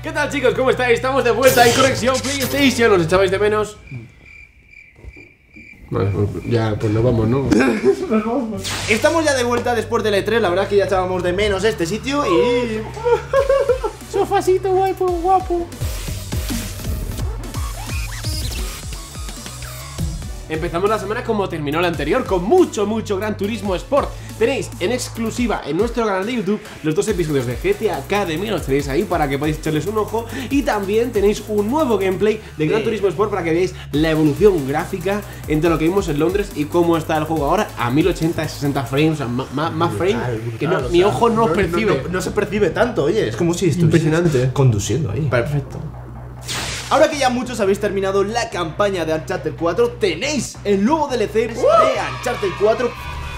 ¿Qué tal, chicos? ¿Cómo estáis? Estamos de vuelta en Conexión PlayStation. ¿Os echabais de menos? Vale, pues ya, pues nos vamos, ¿no? Estamos ya de vuelta después del E3. La verdad es que ya echábamos de menos este sitio y... Sofacito guapo, guapo. Empezamos la semana como terminó la anterior, con mucho Gran Turismo Sport. Tenéis en exclusiva en nuestro canal de YouTube los 2 episodios de GTA Academy, los tenéis ahí para que podáis echarles un ojo. Y también tenéis un nuevo gameplay de Gran Turismo Sport para que veáis la evolución gráfica entre lo que vimos en Londres y cómo está el juego ahora a 1080, 60 frames, o sea, más frames que no, mi ojo no percibe. No se percibe tanto, oye, es como si estuvieras conduciendo ahí. Perfecto. Ahora que ya muchos habéis terminado la campaña de Uncharted 4, tenéis el nuevo DLC de Uncharted 4.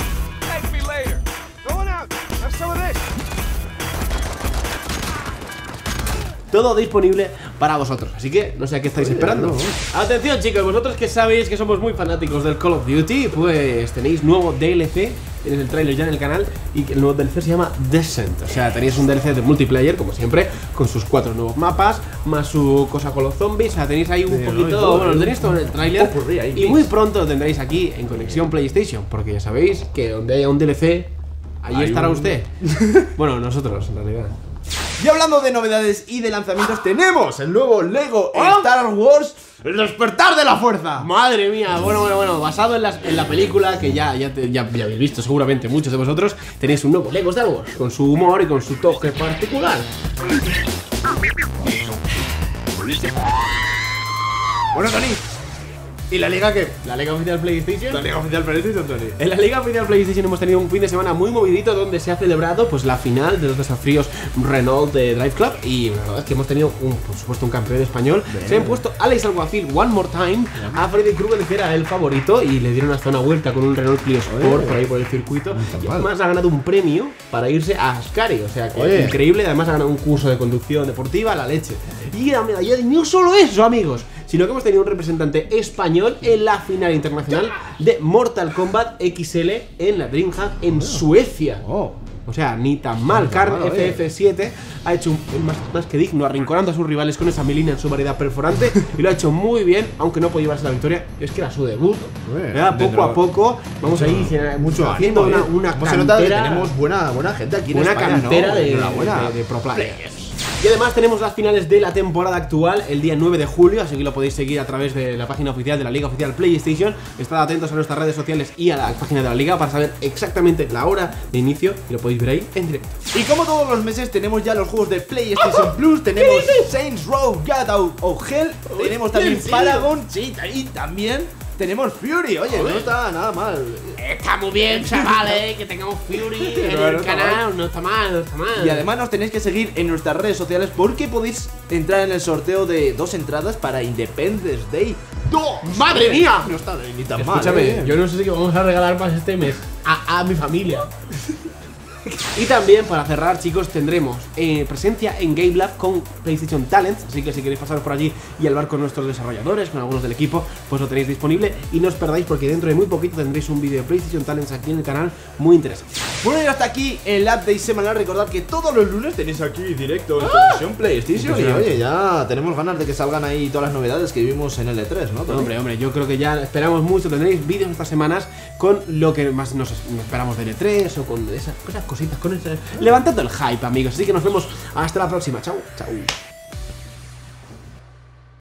Todo disponible para vosotros, así que no sé a qué estáis esperando. Atención, chicos, vosotros que sabéis que somos muy fanáticos del Call of Duty, pues tenéis nuevo DLC. Tenéis el trailer ya en el canal y el nuevo DLC se llama Descent. O sea, tenéis un DLC de multiplayer, como siempre, con sus 4 nuevos mapas, más su cosa con los zombies. O sea, tenéis ahí un poquito, bueno, lo tenéis todo en el trailer. Y muy pronto lo tendréis aquí en Conexión PlayStation, porque ya sabéis que donde haya un DLC, allí estará usted. Bueno, nosotros, en realidad. Y hablando de novedades y de lanzamientos, tenemos el nuevo Lego Star Wars, El Despertar de la Fuerza. Madre mía, bueno, basado en la película que ya habéis visto seguramente muchos de vosotros. Tenéis un nuevo Lego Star Wars, con su humor y con su toque particular. Bueno, Tony, ¿y la liga qué? ¿La Liga Oficial PlayStation? La liga oficial PlayStation, Tony. En la Liga Oficial PlayStation hemos tenido un fin de semana muy movidito donde se ha celebrado pues la final de los desafíos Renault de Drive Club. Y la verdad es que hemos tenido por supuesto un campeón español. Se han puesto Alex Alguacil One More Time a Freddy Krueger, que era el favorito, y le dieron hasta una vuelta con un Renault Clio Sport por ahí por el circuito. Y además ha ganado un premio para irse a Ascari. O sea que increíble. Además ha ganado un curso de conducción deportiva, la leche. Y la medalla de no solo eso, amigos, sino que hemos tenido un representante español en la final internacional de Mortal Kombat XL en la DreamHack en Suecia. O sea, ni tan mal. Karn FF7 ha hecho más que digno, arrinconando a sus rivales con esa melina en su variedad perforante. Y lo ha hecho muy bien, aunque no puede llevarse la victoria. Es que era su debut. Poco a poco vamos a ir haciendo una cantera. Tenemos buena gente aquí en una España, cantera ¿no? de pro players. Y además tenemos las finales de la temporada actual el día 9 de julio, así que lo podéis seguir a través de la página oficial de la Liga Oficial PlayStation. Estad atentos a nuestras redes sociales y a la página de la Liga para saber exactamente la hora de inicio y lo podéis ver ahí en directo. Y como todos los meses tenemos ya los juegos de PlayStation Plus. Tenemos Saints Row, God Out of Hell, tenemos también Paragon, y también tenemos Fury. Oye, no está nada mal. Está muy bien, chavales, que tengamos Fury en el canal, no está mal. Y además nos tenéis que seguir en nuestras redes sociales porque podéis entrar en el sorteo de 2 entradas para Independence Day 2. ¡Madre mía! No está ni tan mal. Escúchame, yo no sé si vamos a regalar más este mes a mi familia. Y también para cerrar, chicos, tendremos presencia en Game Lab con PlayStation Talents. Así que si queréis pasaros por allí y hablar con nuestros desarrolladores, con algunos del equipo, pues lo tenéis disponible. Y no os perdáis porque dentro de muy poquito tendréis un vídeo de PlayStation Talents aquí en el canal muy interesante. Bueno, y hasta aquí el update semanal. Recordad que todos los lunes tenéis aquí directo en Conexión PlayStation. Y oye, ya tenemos ganas de que salgan ahí todas las novedades que vivimos en el E3, ¿no? Hombre, yo creo que ya esperamos mucho. Tendréis vídeos estas semanas con lo que más nos esperamos del E3 o con esas cositas, con levantando el hype, amigos. Así que nos vemos hasta la próxima. Chao.